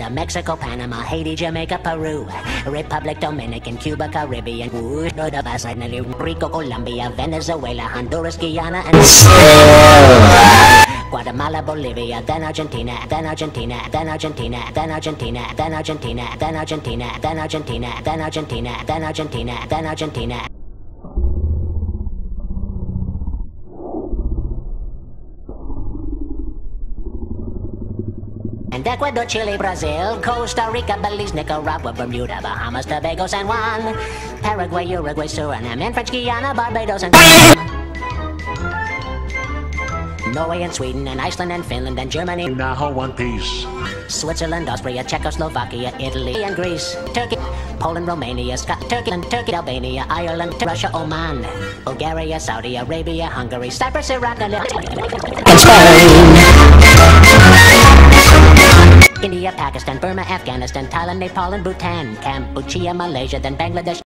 Canada, Mexico, Panama, Haiti, Jamaica, Peru, Republic Dominican, Cuba, Caribbean, Rico, Colombia, Venezuela, Honduras, Guyana, and Guatemala, Bolivia, then Argentina, then Argentina, then Argentina, then Argentina, then Argentina, then Argentina, then Argentina, then Argentina, then Argentina, then Argentina. And Ecuador, Chile, Brazil, Costa Rica, Belize, Nicaragua, Bermuda, Bahamas, Tobago, San Juan, Paraguay, Uruguay, Suriname, and French Guiana, Barbados, and Norway and Sweden and Iceland and Finland and Germany. Now One Piece. Switzerland, Austria, Czechoslovakia, Italy and Greece, Turkey, Poland, Romania, Turkey and Turkey, Albania, Ireland, Russia, Oman, Bulgaria, Saudi Arabia, Hungary, Cyprus, Iraq, and India, Pakistan, Burma, Afghanistan, Thailand, Nepal, and Bhutan, Cambodia, Malaysia, then Bangladesh.